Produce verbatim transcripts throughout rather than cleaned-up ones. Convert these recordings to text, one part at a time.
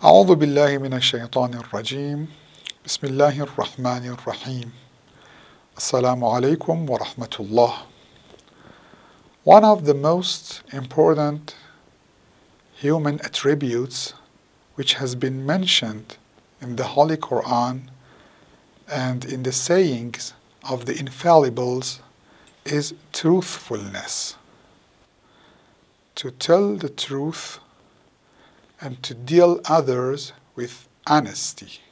أعوذ بالله من الشيطان الرجيم بسم الله الرحمن الرحيم Assalamu alaikum wa rahmatullah. One of the most important human attributes which has been mentioned in the Holy Quran and in the sayings of the infallibles is truthfulness. To tell the truth and to deal others with honesty.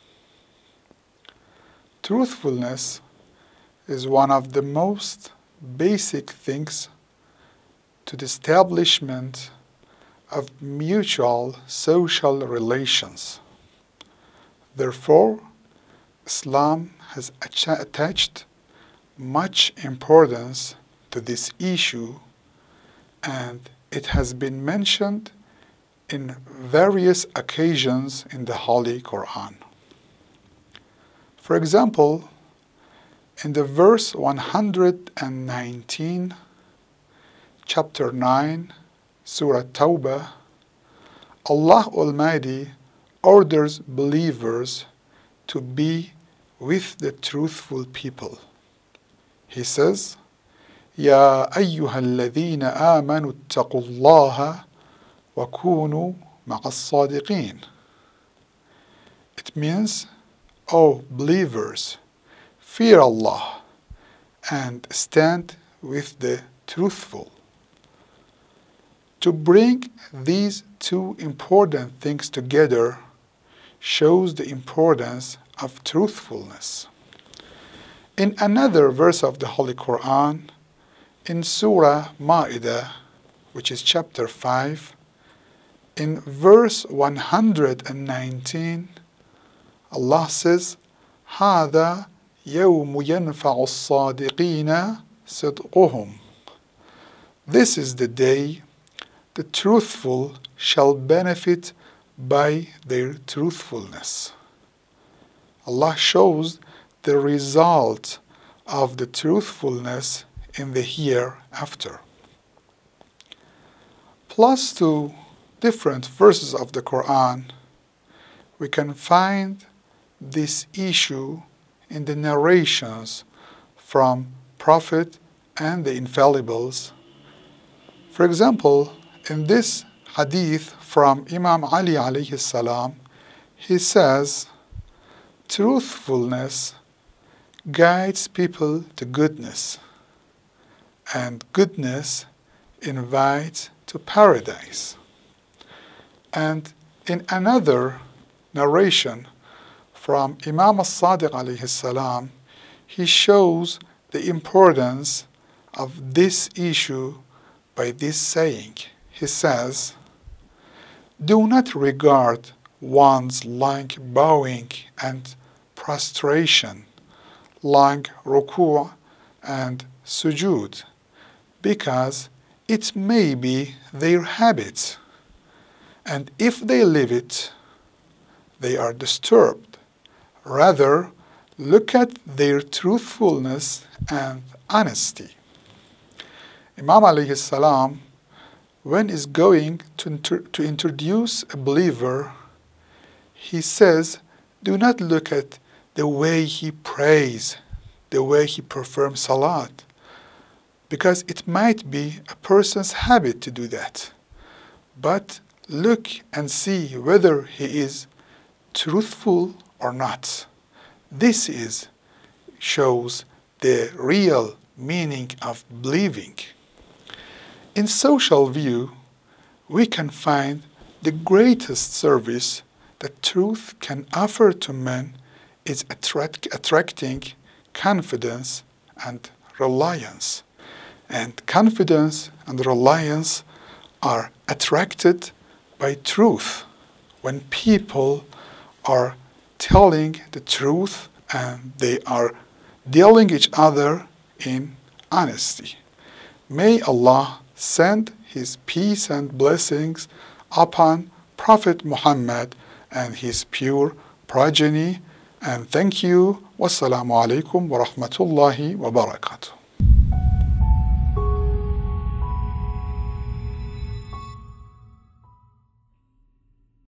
Truthfulness is one of the most basic things to the establishment of mutual social relations. Therefore, Islam has attached much importance to this issue, and it has been mentioned in various occasions in the Holy Quran. For example, in the verse one hundred nineteen, chapter nine, Surah Tawbah, Allah Almighty orders believers to be with the truthful people. He says, يَا أَيُّهَا الَّذِينَ آمَنُوا اتَّقُوا اللَّهَ وَكُونُوا مَعَ الصَّادِقِينَ. It means, O believers, fear Allah and stand with the truthful. To bring these two important things together shows the importance of truthfulness. In another verse of the Holy Quran, in Surah Ma'idah, which is chapter five, in verse one hundred nineteen, Allah says, هَذَا يَوْمُ يَنْفَعُ الصَّادِقِينَ صِدْقُهُمْ. This is the day the truthful shall benefit by their truthfulness. Allah shows the result of the truthfulness in the hereafter. Plus two different verses of the Quran, we can find this issue in the narrations from Prophet and the infallibles. For example, in this hadith from Imam Ali alayhi salam, he says, truthfulness guides people to goodness, and goodness invites to paradise. And in another narration from Imam al-Sadiq alayhi salam, he shows the importance of this issue by this saying. He says, do not regard one's long bowing and prostration, long ruku' and sujood, because it may be their habit, and if they leave it, they are disturbed. Rather, look at their truthfulness and honesty. Imam alayhi salam, when is going to, inter to introduce a believer, he says, do not look at the way he prays, the way he performs salat, because it might be a person's habit to do that. But look and see whether he is truthful or not. This is shows the real meaning of believing. In social view, we can find the greatest service that truth can offer to men is attract, attracting confidence and reliance. And confidence and reliance are attracted by truth when people are telling the truth and they are dealing each other in honesty. May Allah send His peace and blessings upon Prophet Muhammad and his pure progeny. And thank you. Wassalamu alaikum wa rahmatullahi wa barakatuh.